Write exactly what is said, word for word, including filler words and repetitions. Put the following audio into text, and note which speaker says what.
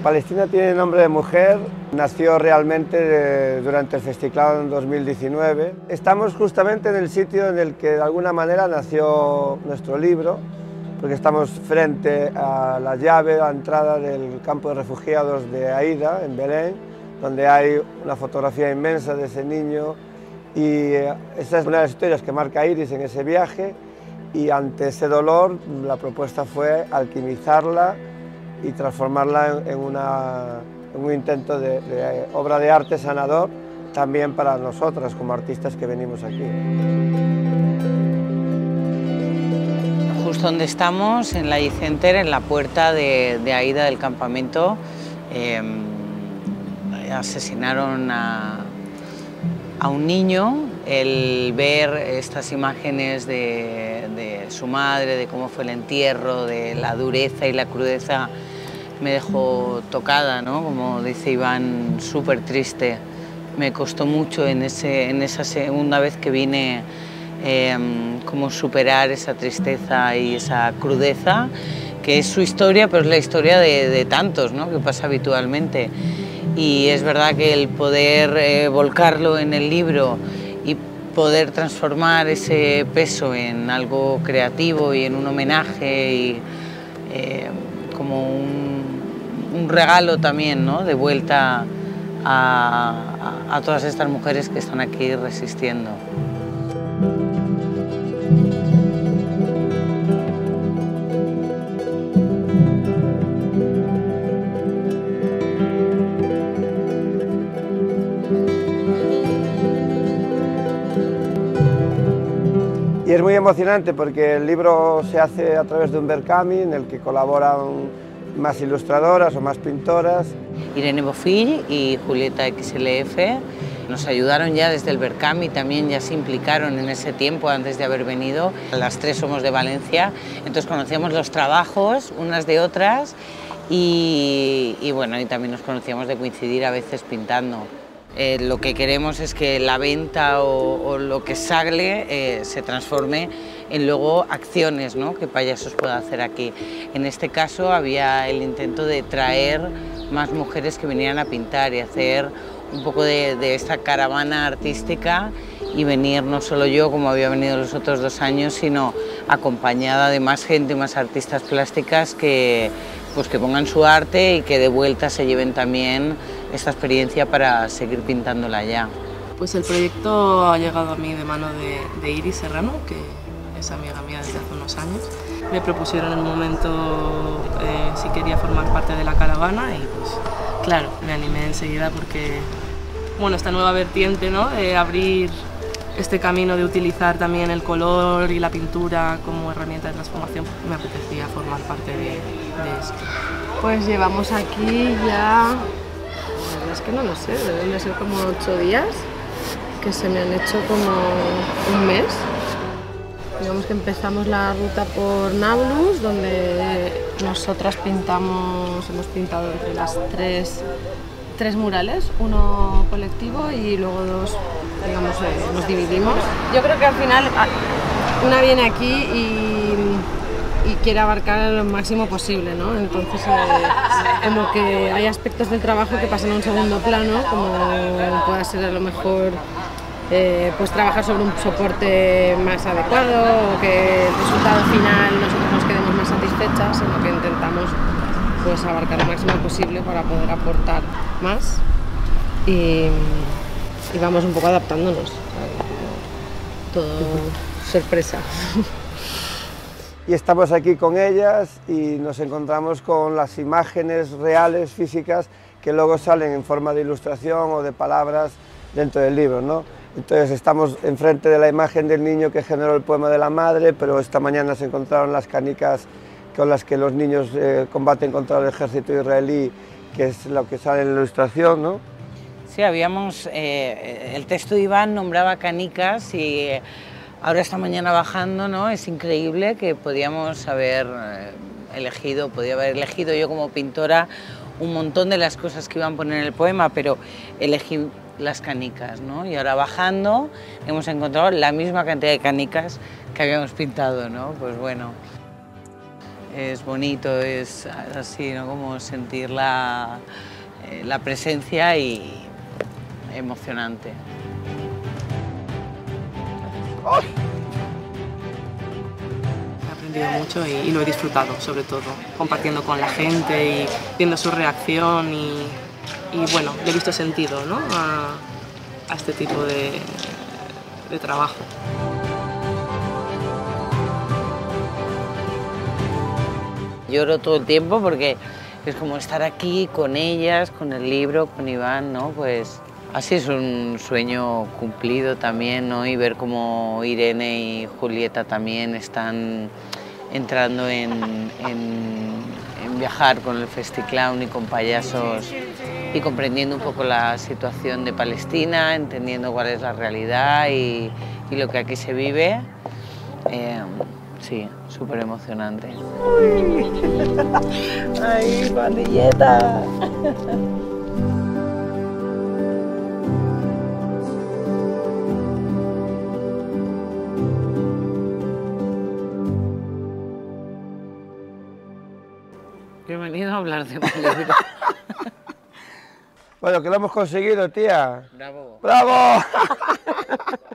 Speaker 1: Palestina tiene nombre de mujer, nació realmente durante el Festiclao en dos mil diecinueve. Estamos justamente en el sitio en el que de alguna manera nació nuestro libro, porque estamos frente a la llave, a la entrada del campo de refugiados de Aida, en Belén, donde hay una fotografía inmensa de ese niño, y esa es una de las historias que marca Iris en ese viaje, y ante ese dolor la propuesta fue alquimizarla y transformarla en, una, en un intento de, de obra de arte sanador también para nosotras como artistas que venimos aquí.
Speaker 2: Justo donde estamos, en la Icenter, en la puerta de, de Aida del campamento, eh, asesinaron a, a un niño. El ver estas imágenes de, de su madre, de cómo fue el entierro, de la dureza y la crudeza, me dejó tocada, ¿no? Como dice Iván, súper triste. Me costó mucho en, ese, en esa segunda vez que vine eh, como superar esa tristeza y esa crudeza, que es su historia, pero es la historia de, de tantos, ¿no? Que pasa habitualmente. Y es verdad que el poder eh, volcarlo en el libro y poder transformar ese peso en algo creativo y en un homenaje y eh, como un, un regalo también, ¿no? De vuelta a, a, a todas estas mujeres que están aquí resistiendo.
Speaker 1: Y es muy emocionante porque el libro se hace a través de un Verkami en el que colaboran más ilustradoras o más pintoras.
Speaker 2: Irene Bofill y Julieta X L F nos ayudaron ya desde el Verkami, también ya se implicaron en ese tiempo antes de haber venido. Las tres somos de Valencia, entonces conocíamos los trabajos unas de otras y, y bueno, y también nos conocíamos de coincidir a veces pintando. Eh, lo que queremos es que la venta o, o lo que sale eh, se transforme en luego acciones, ¿no? Que Payasos pueda hacer aquí. En este caso había el intento de traer más mujeres que vinieran a pintar y hacer un poco de, de esta caravana artística y venir no solo yo, como había venido los otros dos años, sino acompañada de más gente, más artistas plásticas que, pues que pongan su arte y que de vuelta se lleven también esta experiencia para seguir pintándola ya.
Speaker 3: Pues el proyecto ha llegado a mí de mano de, de Iris Serrano, que es amiga mía desde hace unos años. Me propusieron en un momento eh, si quería formar parte de la caravana y pues claro, me animé enseguida porque bueno, esta nueva vertiente, ¿no? De abrir este camino de utilizar también el color y la pintura como herramienta de transformación, me apetecía formar parte de, de esto.
Speaker 4: Pues llevamos aquí ya, la verdad es que no lo sé, deben de ser como ocho días, que se me han hecho como un mes. Digamos que empezamos la ruta por Nablus, donde nosotras pintamos, hemos pintado entre las tres, tres murales, uno colectivo y luego dos, digamos, eh, nos dividimos. Yo creo que al final una viene aquí y, y quiere abarcar lo máximo posible, ¿no? Entonces, eh, como que hay aspectos del trabajo que pasan a un segundo plano, como pueda ser a lo mejor Eh, pues trabajar sobre un soporte más adecuado o que el resultado final nosotros nos quedemos más satisfechas, en lo que intentamos pues abarcar lo máximo posible para poder aportar más y, y vamos un poco adaptándonos, todo sorpresa.
Speaker 1: Y estamos aquí con ellas y nos encontramos con las imágenes reales, físicas, que luego salen en forma de ilustración o de palabras dentro del libro, ¿no? Entonces estamos enfrente de la imagen del niño que generó el poema de la madre, pero esta mañana se encontraron las canicas con las que los niños eh, combaten contra el ejército israelí, que es lo que sale en la ilustración, ¿no?
Speaker 2: Sí, habíamos, eh, el texto de Iván nombraba canicas y eh, ahora esta mañana bajando, ¿no? Es increíble que podíamos haber eh, elegido, podía haber elegido yo como pintora un montón de las cosas que iban a poner en el poema, pero elegí las canicas, ¿no? Y ahora bajando hemos encontrado la misma cantidad de canicas que habíamos pintado, ¿no? Pues bueno, es bonito, es así, ¿no? Como sentir la, eh, la presencia y emocionante.
Speaker 3: He aprendido mucho y, y lo he disfrutado, sobre todo, compartiendo con la gente y viendo su reacción y, y bueno, le he visto sentido, ¿no? a, a este tipo de, de trabajo.
Speaker 2: Lloro todo el tiempo porque es como estar aquí con ellas, con el libro, con Iván, ¿no? Pues así es un sueño cumplido también, ¿no? Y ver cómo Irene y Julieta también están entrando en, en, en viajar con el Festiclown y con payasos y comprendiendo un poco la situación de Palestina, entendiendo cuál es la realidad y, y lo que aquí se vive. Eh, Sí, súper emocionante. ¡Ay, pandilleta! Bienvenido a hablar de mi libro.
Speaker 1: Bueno, que lo hemos conseguido, tía.
Speaker 2: Bravo.
Speaker 1: ¡Bravo!